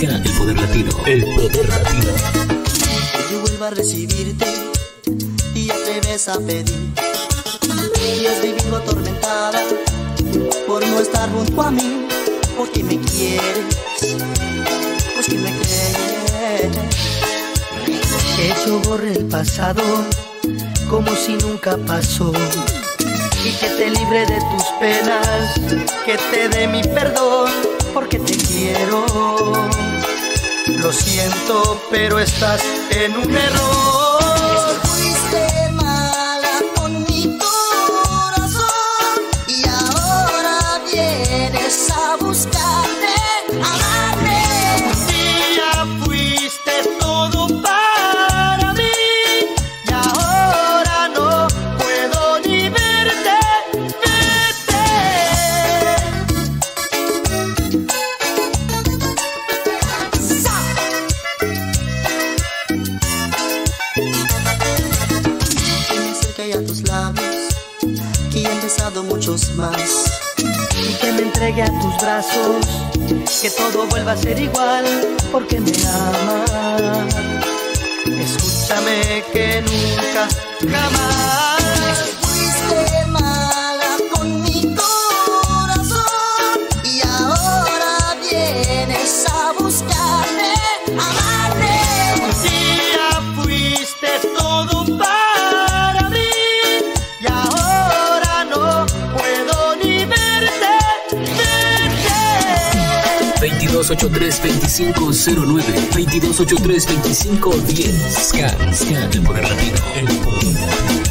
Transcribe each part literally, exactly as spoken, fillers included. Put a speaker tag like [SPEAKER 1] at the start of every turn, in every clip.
[SPEAKER 1] Ska, el poder latino, el poder latino.
[SPEAKER 2] Yo vuelvo a recibirte y atreves a pedir. Y has vivido atormentada por no estar junto a mí. Porque me quieres, pues que me crees. Que yo borre el pasado como si nunca pasó. Y que te libre de tus penas, que te dé mi perdón, porque te quiero. Lo siento, pero estás en un error. Fuiste mala con mi corazón y ahora vienes a buscarme, a amarme. Un día fuiste todo para mí y ahora no puedo ni verte, vete. Que me acerque a tus labios, que he besado muchos más. Y que me entregue a tus brazos, que todo vuelva a ser igual, porque me amas. Escúchame que nunca, jamás. Fuiste mala con mi corazón y ahora vienes a buscarme, a amarme. Un día fuiste todo para mí y ahora no puedo ni verte, verte.
[SPEAKER 1] veintidós ochenta y tres veinticinco cero nueve, veintidós ochenta y tres veinticinco diez. Ska, Ska, el poder latino, el poder latino.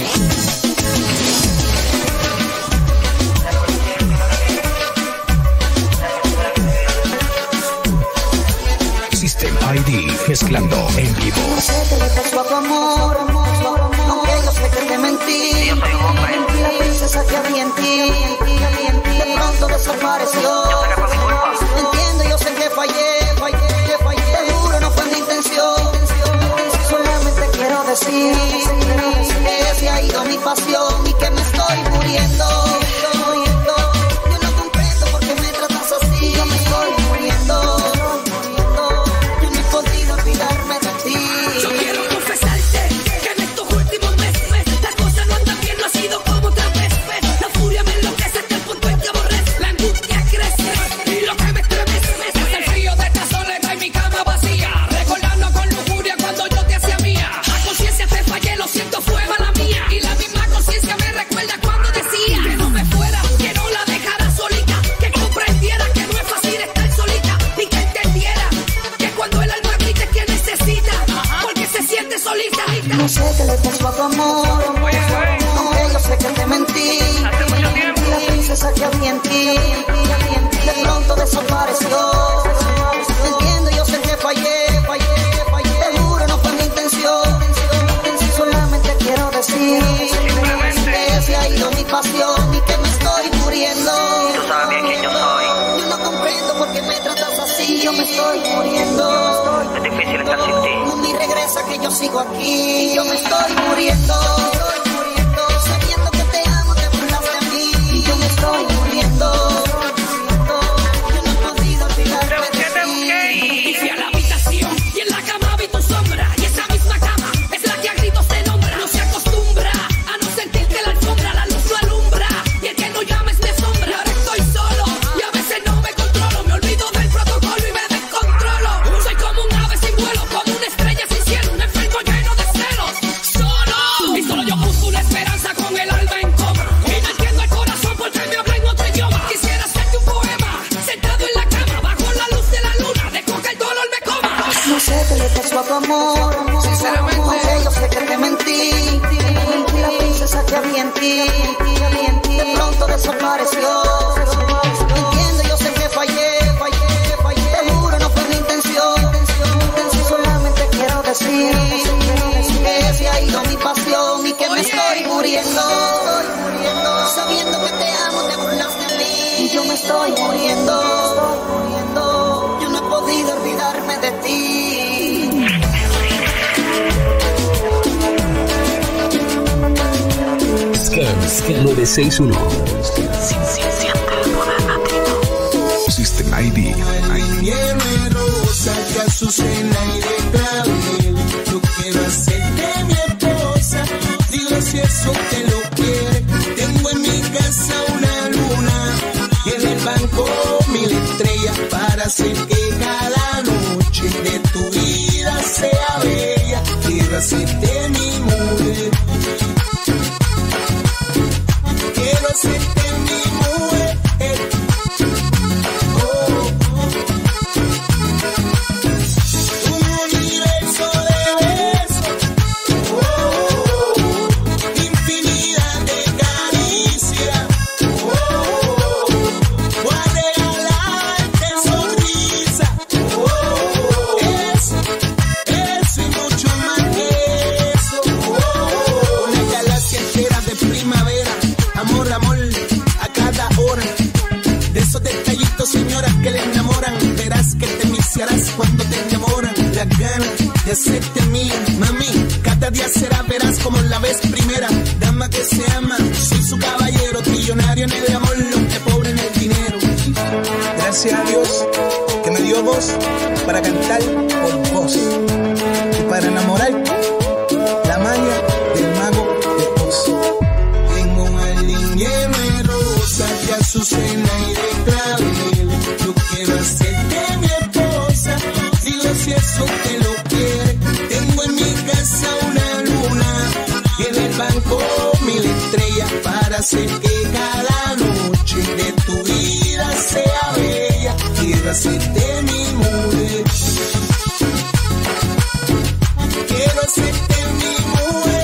[SPEAKER 1] System I D mezclando en vivo.
[SPEAKER 2] No sé qué le pasó a tu amor, aunque yo sé que te mentí. La princesa que había en ti, de pronto desapareció. Entiendo, yo sé que fallé, fallé, que fallé. Te juro, no fue mi intención. Solamente quiero decir que se ha ido mi pasión y que me estoy muriendo. Yo no comprendo por qué me tratas así. Yo me estoy muriendo. Yo no he podido olvidarme de ti.
[SPEAKER 3] Yo quiero confesarte que en estos últimos meses la cosa no anda bien, no ha sido como otra vez. La furia me enloquece hasta el punto en que aborrezco. La angustia crece y lo que me estremece es el frío de esta soledad y mi cama vacía, recordando con lujuria cuando yo te hacía mía. A conciencia te fallé, lo siento, fue mala mía. Y la misma conciencia me recuerda cuando decía que no me fuera, que no la dejara solita, que comprendiera que no es fácil estar solita y que entendiera que cuando el alma grita es que necesita, porque se siente solita.
[SPEAKER 2] No sé qué le pasó a tu amor, aunque yo sé que te mentí. La princesa que había en ti, de pronto desapareció. Entiendo, yo sé que fallé, fallé, fallé. Te juro, no fue mi intención. Solamente quiero decir que se ha ido mi pasión y que me estoy muriendo.
[SPEAKER 4] Tú sabes bien quién yo soy.
[SPEAKER 2] Yo no comprendo por qué me tratas así. Yo me estoy muriendo.
[SPEAKER 4] Es difícil estar sin ti.
[SPEAKER 2] Mundi, regresa que yo sigo aquí. Yo me estoy muriendo. Estoy muriendo. Sabiendo que te amo, te burlaste a mí. Y yo me estoy muriendo. Yo no he podido olvidarme de ti.
[SPEAKER 3] Y fui a la habitación y en la cama vi tu sombra. Y esa misma cama es la que a gritos te nombra. No se acostumbra a no sentir que la alfombra la luz lo alumbra. Y el que no llames me asombra. Ahora estoy solo y a veces no me controlo. Me olvido del protocolo y me descontrolo. Soy como un ave sin vuelo, como una estrella sin cielo, un enfermo lleno de celos. Solo y solo yo busco una esperanza con el alma en coma. Y no entiendo el corazón porque me habla en otro idioma. Quisiera hacerte un poema sentado en la cama bajo la luz de la luna. Dejo que el dolor me coma.
[SPEAKER 2] No sé qué le pasó a tu amor, sinceramente, aunque yo sé que te mentí. La princesa que había en ti, de pronto desapareció. Entiendo, yo sé que fallé, fallé, fallé. Te juro, no fue mi intención. Solamente quiero decir que se ha ido mi pasión y que me estoy muriendo. Sabiendo que te amo, te burlaste de mí. Y yo me estoy muriendo. Yo no he podido olvidarme de ti.
[SPEAKER 1] Ska, Ska nueve seis uno.
[SPEAKER 4] Siente el poder latino.
[SPEAKER 1] System I D.
[SPEAKER 5] No es mi error. Azucena y de clavel. Yo quiero hacerte mi esposa, dile si eso te lo quiere. Tengo en mi casa una luna y en el banco mil estrellas para hacer que cada noche de tu vida sea bella. Quiero hacerte mi mujer, quiero hacerte mi mujer. Señoras que le enamoran, verás que te viciarás cuando te enamoran. Las ganas de hacerte mía, mami, cada día será, verás como la vez primera. Dama que se ama, soy su caballero, millonario en el amor, lo que pobre en el dinero. Gracias a Dios que me dio voz para cantar por vos y para enamorar la magia del mago de Oz. Tengo un jardín lleno de rosas, de azucena y de clavel. Yo quiero hacerte mi esposa, dile si eso te lo quiere. Tengo en mi casa una luna y en el banco mil estrellas para hacer que cada noche de tu vida sea bella. Quiero hacerte mi mujer, quiero hacerte mi mujer.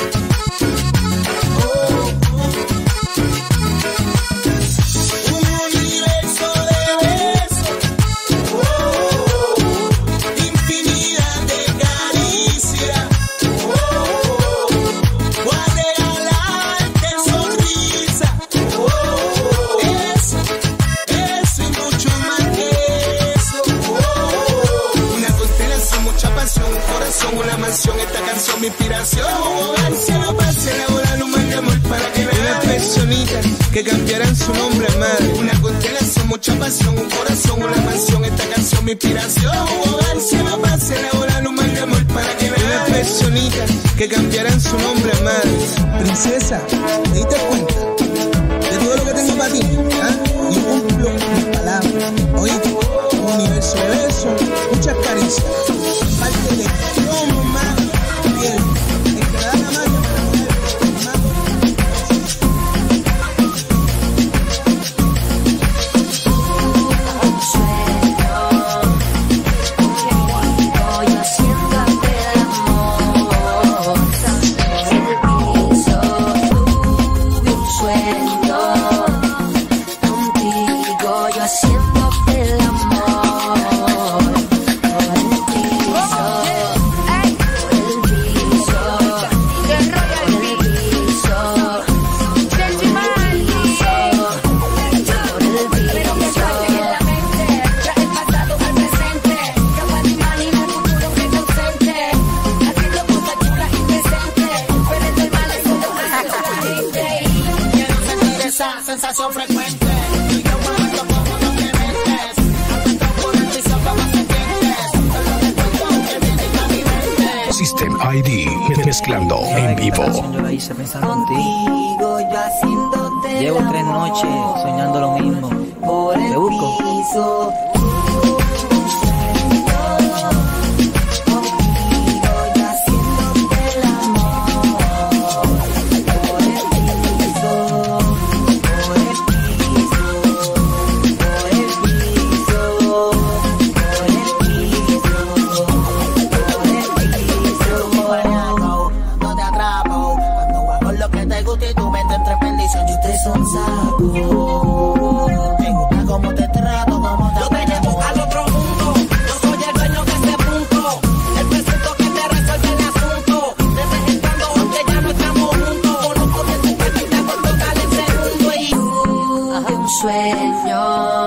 [SPEAKER 5] Una mansión, esta canción mi inspiración. Al cielo pase la bola, no mande amor para que vean una personita que cambiarán su nombre a madre. Una constelación, mucha pasión, un corazón, una mansión, esta canción mi inspiración. Al cielo pase la bola, no mande amor para que vean una personita que cambiarán su nombre a madre. Princesa, ¿te diste cuenta de todo lo que tengo para ti? ¿Ah? Y cumplo mis palabras. Oíste, un universo de besos, muchas caricias. Parte de como más bien, el que da la mano para poder más.
[SPEAKER 6] Un sueño, voy haciéndote el amor. En el piso tuve un sueño, contigo yo haciéndote el amor.
[SPEAKER 3] Sensación frecuente, y yo momento como no te metes, tanto por el piso como te sientes, solo recuerdo que vienes a mi mente.
[SPEAKER 1] System I D, mezclando en vivo.
[SPEAKER 7] Yo la hice pensando en ti.
[SPEAKER 6] Contigo yo haciéndote el
[SPEAKER 7] Llevo tres noches soñando lo mismo.
[SPEAKER 6] por el
[SPEAKER 7] Te busco.
[SPEAKER 6] piso. Sueño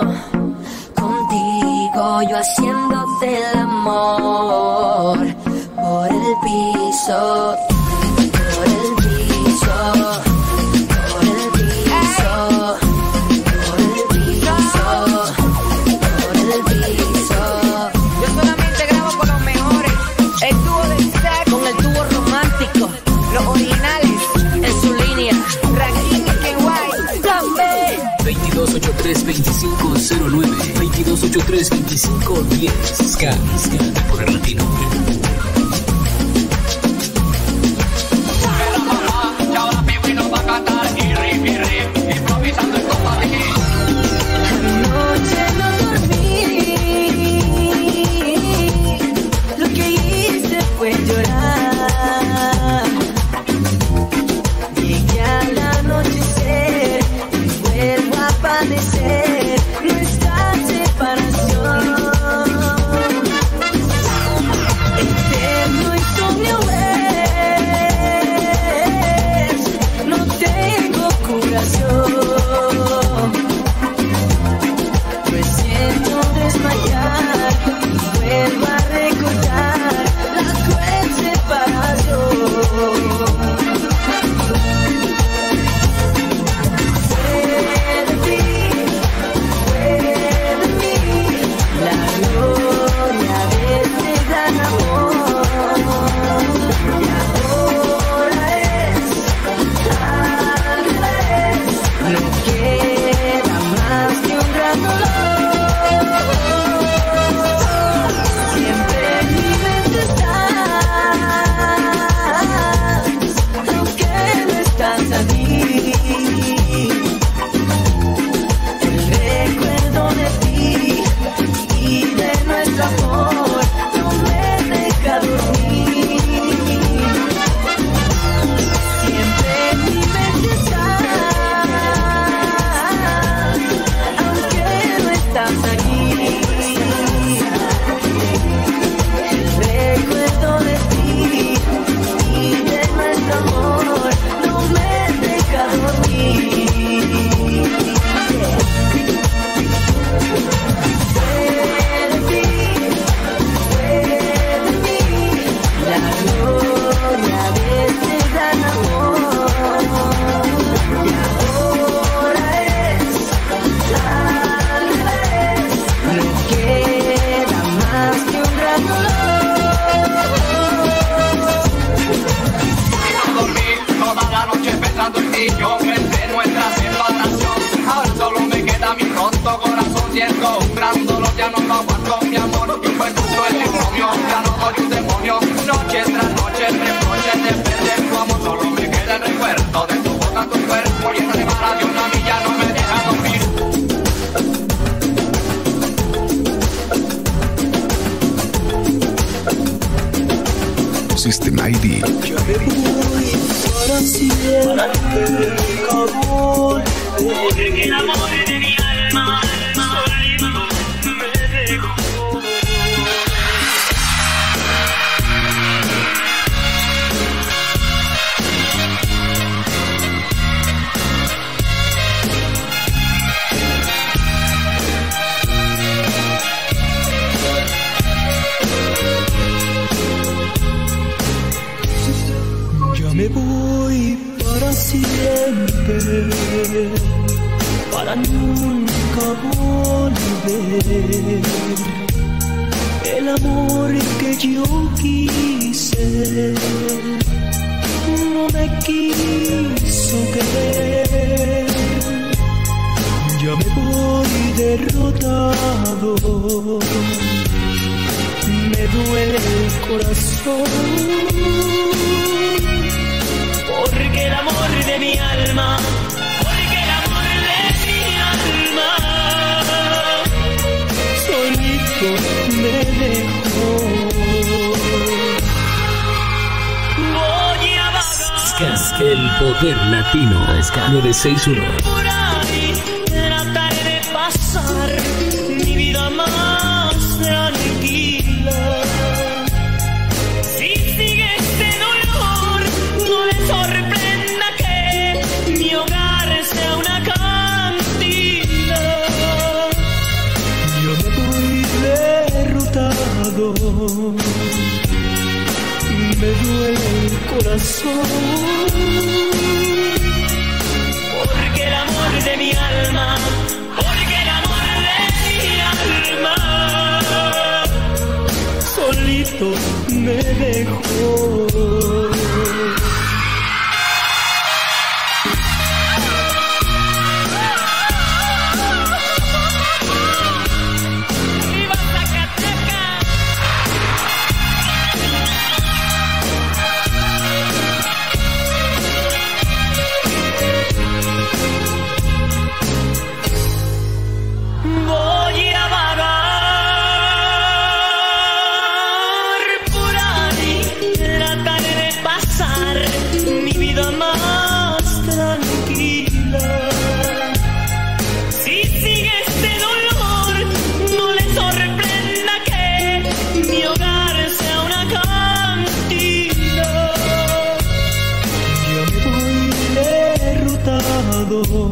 [SPEAKER 6] contigo, yo haciéndote el amor por el piso, por el piso, por el piso, por el piso, por el piso.
[SPEAKER 8] Yo solamente grabo
[SPEAKER 1] tres, veinticinco, diez. Scan, Scan por el latino.
[SPEAKER 6] Nuestra separación, eterno insomnio es, no tengo curación, me siento desmayar y vuelvo a recordar la cruel separación.
[SPEAKER 8] Yo pensé nuestra separación, ahora solo me queda mi roto corazón. Siento un gran dolor, ya no lo aguanto, mi amor. Y fue justo el insomnio, ya no soy un demonio. Noche tras noche, reproches de perder tu amor. Solo me queda el recuerdo de tu boca, tu cuerpo lleno de separación. A mí ya no me deja dormir.
[SPEAKER 9] System I D.
[SPEAKER 5] Yo me voy para siempre, cabrón.
[SPEAKER 3] Porque el amor de mi alma solito me dejó.
[SPEAKER 5] Me voy para siempre, para nunca volver. El amor que yo quise no me quiso querer. Ya me voy derrotado, me duele el corazón.
[SPEAKER 3] Porque el amor de mi alma, porque el amor de mi alma
[SPEAKER 5] solito me dejó.
[SPEAKER 3] Voy a vagar
[SPEAKER 1] El poder latino nueve seis uno.
[SPEAKER 3] por ahí, trataré de pasar mi vida más tranquila. Si sigue este dolor, no le sorprenda que mi hogar sea una cantina.
[SPEAKER 5] Yo me voy derrotado, me duele el corazón.
[SPEAKER 3] Porque el amor de mi alma, porque el amor de mi alma
[SPEAKER 5] solito me dejó.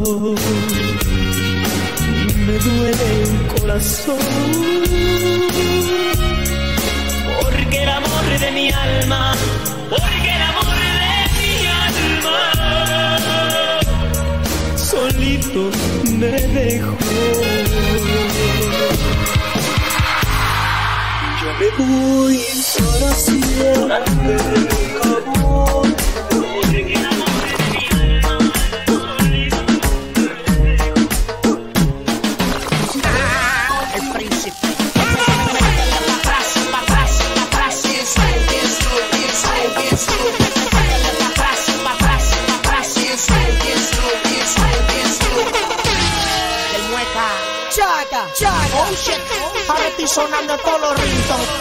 [SPEAKER 6] me duele el corazón, porque el amor de mi alma, porque el amor de mi alma, solito me dejó. Yo me voy para siempre, amor, porque el amor de mi alma, solito me dejó.
[SPEAKER 3] Ah, el príncipe. Métele pa' atrás, pa' atrás, pa' atrás. Bien slow, bien slow, bien slow, bien slow. Métele pa' atrás, pa' atrás, pa' atrás. Bien slow, bien slow, bien slow, bien slow. El mueca. Chaca, chaca. Oh shit. Ahora estoy sonando todos los ringtones.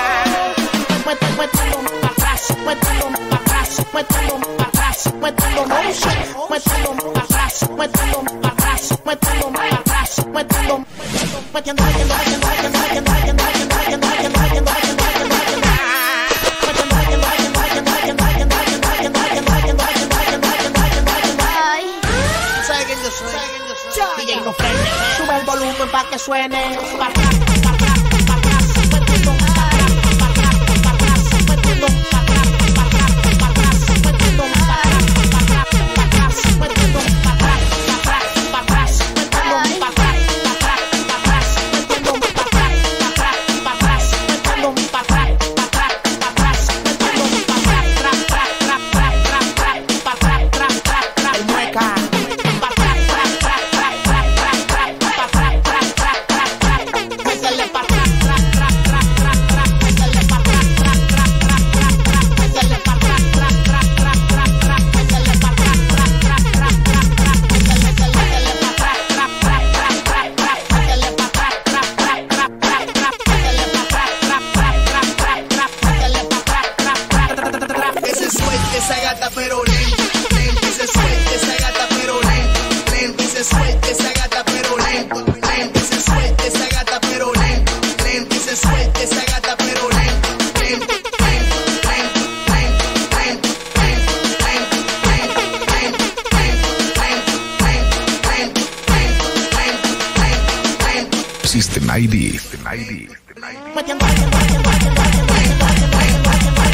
[SPEAKER 3] Mételo pa' atrás, mételo pa' atrás, mételo pa' atrás, mételo oh shit. Mételo pa' atrás, mételo pa' atrás, mételo pa' atrás, mételo. Metiendo, metiendo, metiendo, metiendo, metiendo, metiendo, metiendo, metiendo, metiendo, metiendo, metiendo, metiendo, metiendo. Metiendo, metiendo, metiendo, metiendo, metiendo, metiendo, metiendo, metiendo, metiendo, metiendo, metiendo, metiendo, metiendo, metiendo. Ay. ¿Sabes quién yo soy? ¿Sabes quién yo soy? D J No Frene. Sube el volumen pa' que suene. Pa' atrás, pa' atrás, pa' atrás, metiendo, pa' atrás, pa' atrás, pa' atrás, metiendo, pa' atrás, pa' atrás, pa' atrás, metiendo, pa' atrás, pa' atrás, pa' atrás, metiendo, pa' atrás, pa' atrás, pa' atrás, metiendo, pa' atrás, pa' atrás, pa' atrás, metiendo, pa' atrás, pa' atrás, pa' atrás, metiendo, pa' atrás, pa' atrás, pa' atrás, metiendo, pa' atrás, tra, tra, tra, tra, tra, tra, pa' atrás, tra, tra, tra, el mueca. Pa' atrás, tra, tra, tra, tra, tra, tra, pa' atrás, tra, tra, tra, tra, métele pa' atrás, tra, tra, tra, tra, tra, métele pa' atrás, tra, tra, tra, tra, tra, métele pa' atrás, tra, tra, tra, tra, tra, métele pa' atrás, tra, tra, tra, tra, tra, métele, métele, métele pa' atrás, tra, tra, tra, tra, tra, métele pa' atrás, tra, tra, tra, tra, tra, métele pa' atrás, tra, tra, tra, tra, tra, métele pa' atrás, tra, tra, tra, tra, tra.
[SPEAKER 5] Que se suelte esa gata pero lento, lento, que se suelte esa gata pero lento, lento, que se suelte esa gata pero lento, lento, que se suelte esa gata pero lento, lento, que se suelte esa gata pero lento, lento, lento, lento, lento, lento, lento, lento, lento, lento, lento, lento, lento, lento, lento.
[SPEAKER 9] System I D.
[SPEAKER 3] Metiendo, metiendo, metiendo, metiendo, metiendo, metiendo, metiendo,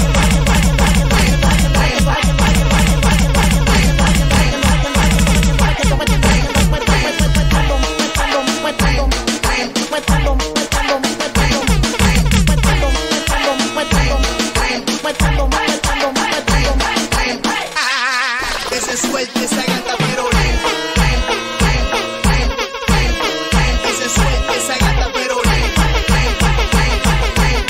[SPEAKER 5] Que se suelte esa gata pero lento, lento, lento, lento, lento, lento, que se suelte esa gata pero lento, lento, lento, lento,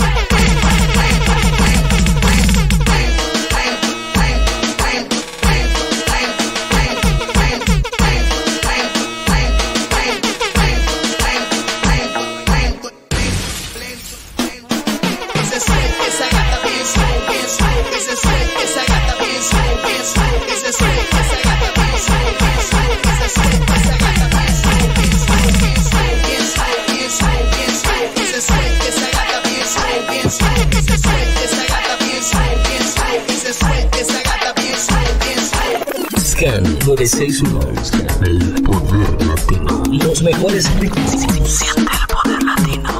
[SPEAKER 1] Scan nueve seis uno. El poder latino. Los mejores ritmos. Siente el poder latino.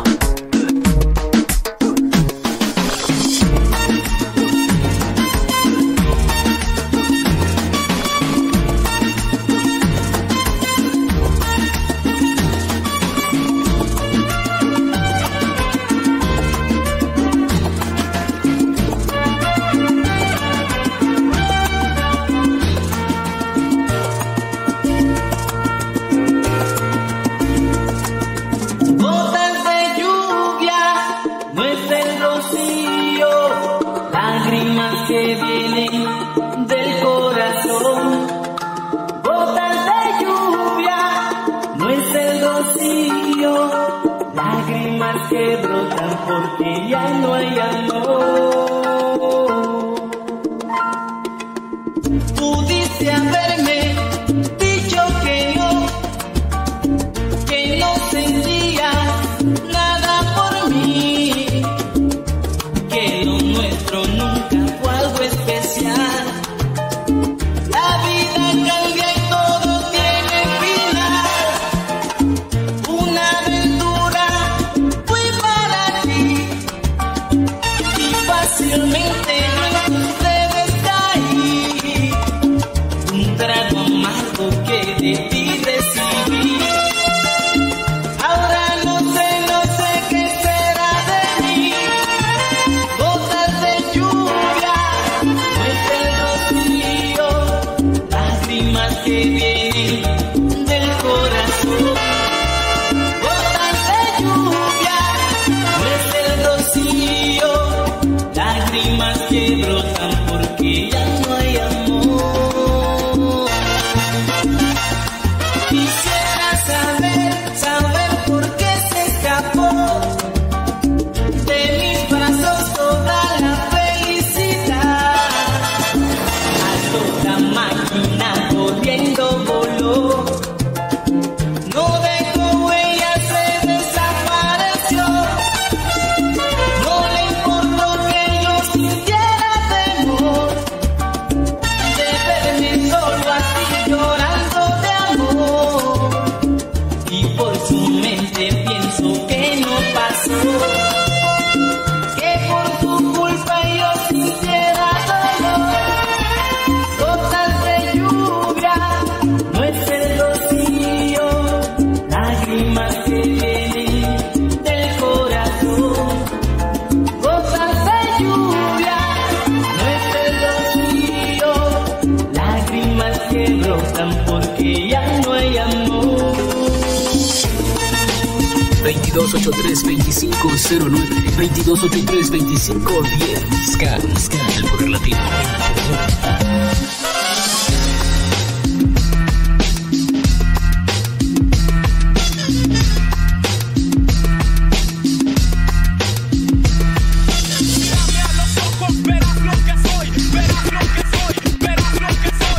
[SPEAKER 6] Que brotan porque ya no hay amor. Pudiste haberme dicho que no, que no sentía nada por mí, que lo nuestro nunca fue algo especial. La vida cambia y todo tiene fin. fácilmente yo debes caer. Un trago amargo que de ti recibí. Ahora no sé, no sé qué será de mí. Gotas de lluvia, no es el rocío, lágrimas que vienen del corazón. Gotas de lluvia, no es el rocío, lágrimas que brotan porque ya no hay amor. Quisiera saber, saber por qué se escapó de mis brazos toda la felicidad. A toda máquina corriendo voló. No dejó huella, se desapareció. No le importó que yo sintiera temor de verme solo así llorando de amor. Y por su mente pienso que no pasó, que por tu culpa yo sintiera dolor. Gotas de lluvia, no es el rocío, lágrimas que vienen del corazón. Gotas de lluvia, no es el rocío, lágrimas que brotan porque ya no hay amor.
[SPEAKER 1] veintidós ochenta y tres veinticinco cero nueve, veintidós ochenta y tres veinticinco diez. Scan, Scan, el poder latino.
[SPEAKER 9] Mírame a los ojos, verás lo que soy, verás lo que soy, verás lo que soy.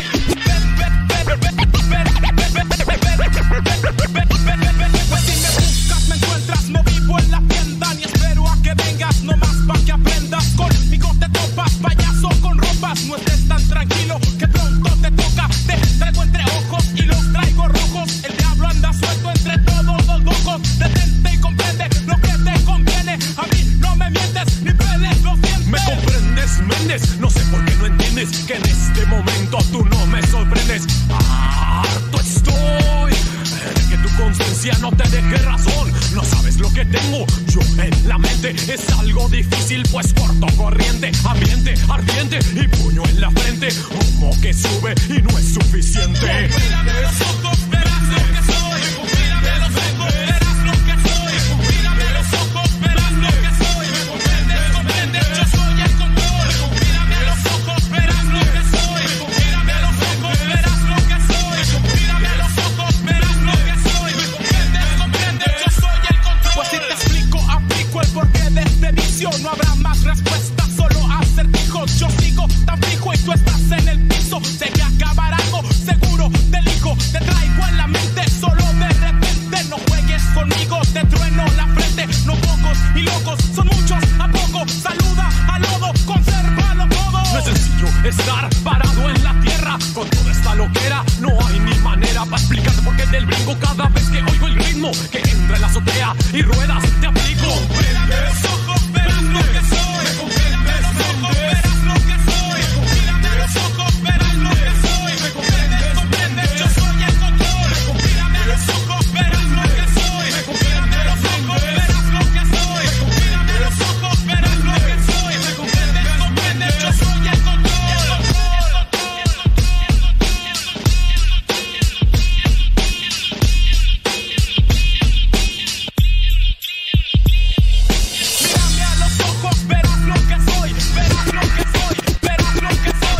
[SPEAKER 9] Pues si me buscas, me encuentras, no vivo en la tienda, ni espero a que vengas, no más pa' que aprendas. Conmigo te topas, payaso con ropas, no estés tan tranquilo que pronto te toca. Te traigo entre ojos y los traigo rojos, el diablo anda suelto entre todos los locos. Detente y comprende lo que te conviene, a mí no me mientes ni peles los dientes. Me comprendes, Méndez, no sé por qué no entiendes que en este momento tú no me sorprendes. Harto estoy de que tu conciencia no te deje razón. No sabes lo que tengo yo en la mente, es algo difícil pues corto corriente, ambiente ardiente y puño en la frente, humo que sube y no es suficiente. Mírame los ojos, verás lo que soy. Mírame los ojos, verás lo que soy. Mírame los ojos, verás lo que soy. Comprendes, comprendes, yo soy el control. Mírame los ojos, verás lo que soy. Mírame los ojos, verás lo que soy. Mírame los ojos, verás lo que soy. Comprendes, comprendes, yo soy el control. Pues si te explico, aplico el porqué de este vicio. No habrá más respuestas, solo acertijos. Yo sigo tan fijo y tú estás en el piso. Sé que acabará algo seguro del hijo. Te traigo en la mente solo de repente. No juegues conmigo, te trueno la frente. No pocos y locos, son muchos a poco. Saluda al lodo, consérvalo todo. No es sencillo estar parado en la tierra con toda esta loquera. No hay ni manera para explicarte por qué del brinco cada vez que oigo el ritmo que entra en la azotea y ruedas te aplico. Mírame los ojos, verás lo que soy. Mírame los ojos, verás lo que soy. Mírame los ojos, verás lo que soy. Comprendes, comprendes, yo soy el control. Mírame los ojos, verás lo que soy. Mírame los ojos, verás lo que soy. Mírame los ojos, verás lo que soy. Comprendes, comprendes, yo soy el control. Mírame a los ojos, verás lo que soy, verás lo que soy, verás lo que soy.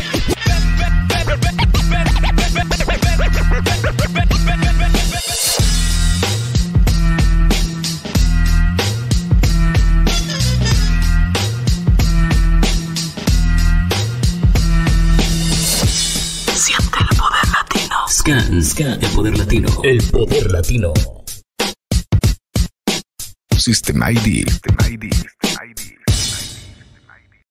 [SPEAKER 1] Siente el poder latino. Scan, Scan, el poder latino. El poder latino.
[SPEAKER 10] System I D. System I D.